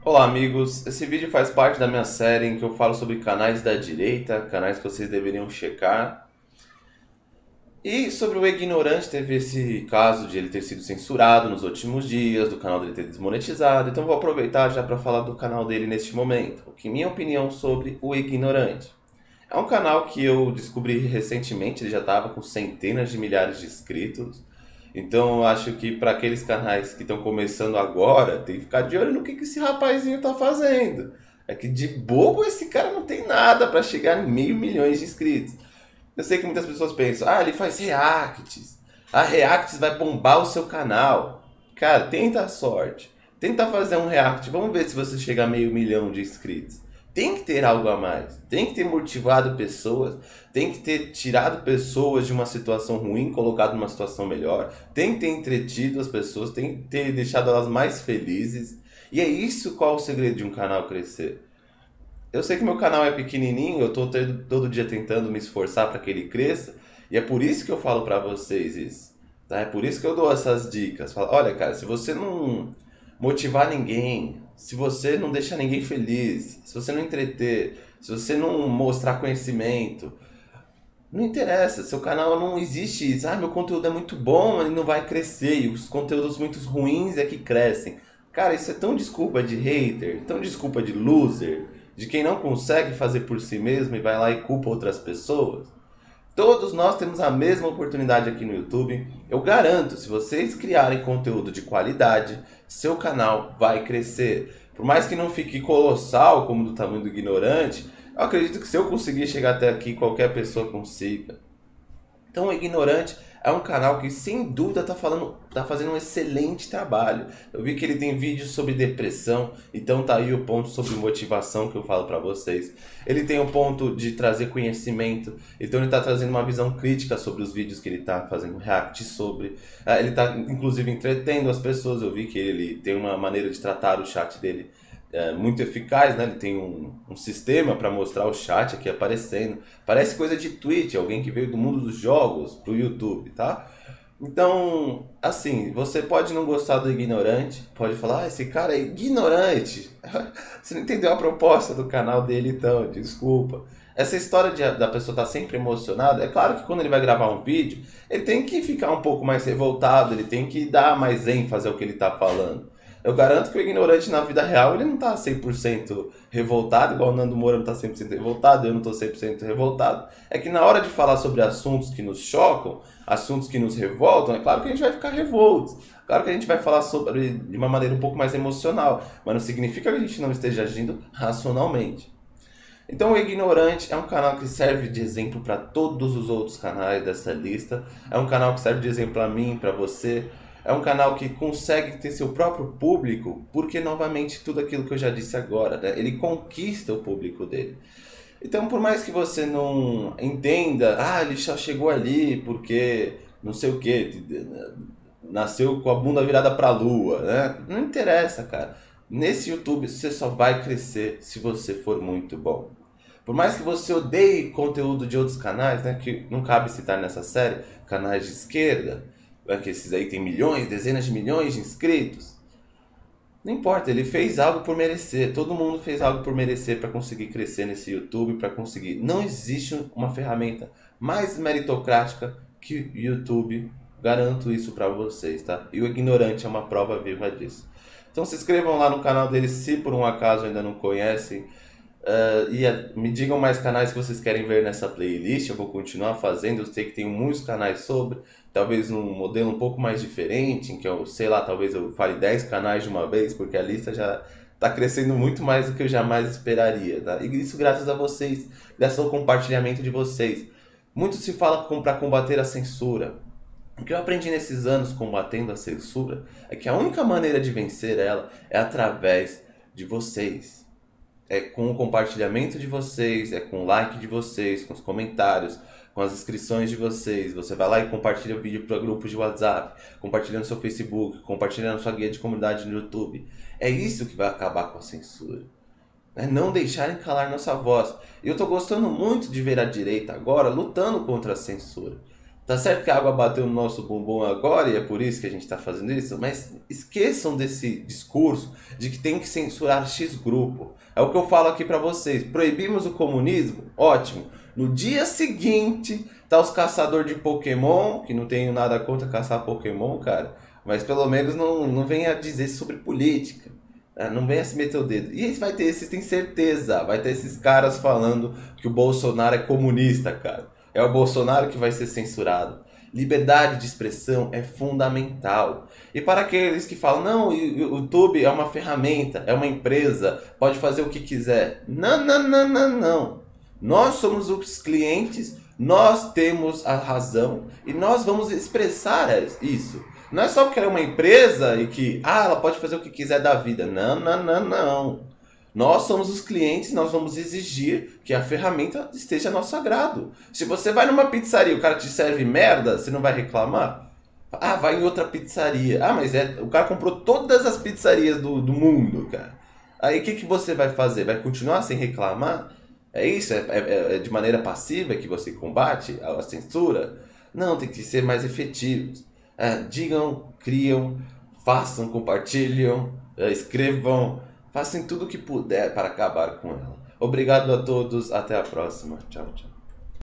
Olá amigos, esse vídeo faz parte da minha série em que eu falo sobre canais da direita, canais que vocês deveriam checar. E sobre o Ignorante, teve esse caso de ele ter sido censurado nos últimos dias, do canal dele ter desmonetizado, então vou aproveitar já para falar do canal dele neste momento. O que minha opinião sobre o Ignorante. É um canal que eu descobri recentemente, ele já estava com centenas de milhares de inscritos. Então eu acho que para aqueles canais que estão começando agora, tem que ficar de olho no que esse rapazinho tá fazendo. É que de bobo esse cara não tem nada para chegar em 500 mil de inscritos. Eu sei que muitas pessoas pensam, ele faz reacts. A reacts vai bombar o seu canal. Cara, tenta a sorte. Tenta fazer um react, vamos ver se você chega a 500 mil de inscritos. Tem que ter algo a mais, tem que ter motivado pessoas, tem que ter tirado pessoas de uma situação ruim, colocado numa situação melhor, tem que ter entretido as pessoas, tem que ter deixado elas mais felizes. E é isso qual é o segredo de um canal crescer. Eu sei que meu canal é pequenininho, eu estou todo dia tentando me esforçar para que ele cresça, e é por isso que eu falo para vocês isso. Tá? É por isso que eu dou essas dicas. Falo, olha cara, se você não motivar ninguém, se você não deixar ninguém feliz, se você não entreter, se você não mostrar conhecimento, não interessa, seu canal não existe isso. Meu conteúdo é muito bom, ele não vai crescer, e os conteúdos muito ruins é que crescem. Cara, isso é tão desculpa de hater, tão desculpa de loser, de quem não consegue fazer por si mesmo e vai lá e culpa outras pessoas. Todos nós temos a mesma oportunidade aqui no YouTube. Eu garanto, se vocês criarem conteúdo de qualidade, seu canal vai crescer. Por mais que não fique colossal, como do tamanho do Ignorante, eu acredito que se eu conseguir chegar até aqui, qualquer pessoa consiga. Então o Ignorante é um canal que sem dúvida tá fazendo um excelente trabalho. Eu vi que ele tem vídeos sobre depressão, então tá aí o ponto sobre motivação que eu falo pra vocês. Ele tem o ponto de trazer conhecimento, então ele tá trazendo uma visão crítica sobre os vídeos que ele tá fazendo react sobre. Ele tá inclusive entretendo as pessoas, eu vi que ele tem uma maneira de tratar o chat dele muito eficaz, né? Ele tem um sistema para mostrar o chat aqui aparecendo. Parece coisa de Twitch, alguém que veio do mundo dos jogos pro YouTube, tá? Então, assim, você pode não gostar do Ignorante, pode falar, esse cara é ignorante. Você não entendeu a proposta do canal dele então, desculpa. Essa história da pessoa estar sempre emocionada, é claro que quando ele vai gravar um vídeo, ele tem que ficar um pouco mais revoltado, ele tem que dar mais ênfase ao que ele tá falando. Eu garanto que o Ignorante na vida real, ele não tá 100% revoltado, igual o Nando Moura não tá 100% revoltado, eu não tô 100% revoltado. É que na hora de falar sobre assuntos que nos chocam, assuntos que nos revoltam, é claro que a gente vai ficar revoltos. Claro que a gente vai falar sobre de uma maneira um pouco mais emocional, mas não significa que a gente não esteja agindo racionalmente. Então o Ignorante é um canal que serve de exemplo para todos os outros canais dessa lista. É um canal que serve de exemplo para mim, para você. É um canal que consegue ter seu próprio público, porque novamente tudo aquilo que eu já disse agora, né? Ele conquista o público dele. Então por mais que você não entenda, ele só chegou ali porque não sei o que, nasceu com a bunda virada pra lua, né? Não interessa, cara. Nesse YouTube você só vai crescer se você for muito bom. Por mais que você odeie conteúdo de outros canais, né, que não cabe citar nessa série, canais de esquerda, que esses aí tem milhões, dezenas de milhões de inscritos. Não importa, ele fez algo por merecer. Todo mundo fez algo por merecer para conseguir crescer nesse YouTube, para conseguir. Não existe uma ferramenta mais meritocrática que o YouTube. Garanto isso para vocês, tá? E o Ignorante é uma prova viva disso. Então se inscrevam lá no canal dele se por um acaso ainda não conhecem. Me digam mais canais que vocês querem ver nessa playlist. Eu vou continuar fazendo. Eu sei que tem muitos canais sobre, talvez num modelo um pouco mais diferente, em que eu sei lá, talvez eu fale 10 canais de uma vez, porque a lista já está crescendo muito mais do que eu jamais esperaria, tá? E isso graças a vocês, graças ao compartilhamento de vocês. Muito se fala para combater a censura. O que eu aprendi nesses anos combatendo a censura é que a única maneira de vencer ela é através de vocês. É com o compartilhamento de vocês, é com o like de vocês, com os comentários, com as inscrições de vocês. Você vai lá e compartilha o vídeo para grupos de WhatsApp, compartilha no seu Facebook, compartilha na sua guia de comunidade no YouTube. É isso que vai acabar com a censura. É não deixarem calar nossa voz. E eu tô gostando muito de ver a direita agora lutando contra a censura. Tá certo que a água bateu no nosso bumbum agora e é por isso que a gente está fazendo isso, mas esqueçam desse discurso de que tem que censurar X grupo. É o que eu falo aqui para vocês. Proibimos o comunismo? Ótimo. No dia seguinte, tá os caçadores de Pokémon, que não tenho nada contra caçar Pokémon, cara, mas pelo menos não venha dizer sobre política. Não venha se meter o dedo. E vai ter, vocês têm certeza, vai ter esses caras falando que o Bolsonaro é comunista, cara. É o Bolsonaro que vai ser censurado. Liberdade de expressão é fundamental. E para aqueles que falam, não, o YouTube é uma ferramenta, é uma empresa, pode fazer o que quiser. Não, não, não, não, não. Nós somos os clientes, nós temos a razão e nós vamos expressar isso. Não é só porque ela é uma empresa e que ela pode fazer o que quiser da vida. Não, não, não, não. Nós somos os clientes, nós vamos exigir que a ferramenta esteja a nosso agrado. Se você vai numa pizzaria e o cara te serve merda, você não vai reclamar? Vai em outra pizzaria. Mas o cara comprou todas as pizzarias do mundo, cara. Aí o que você vai fazer? Vai continuar sem reclamar? É isso? É de maneira passiva que você combate a censura? Não, tem que ser mais efetivos. Digam, criam, façam, compartilham, escrevam, façam tudo o que puder para acabar com ela. Obrigado a todos, até a próxima. Tchau, tchau.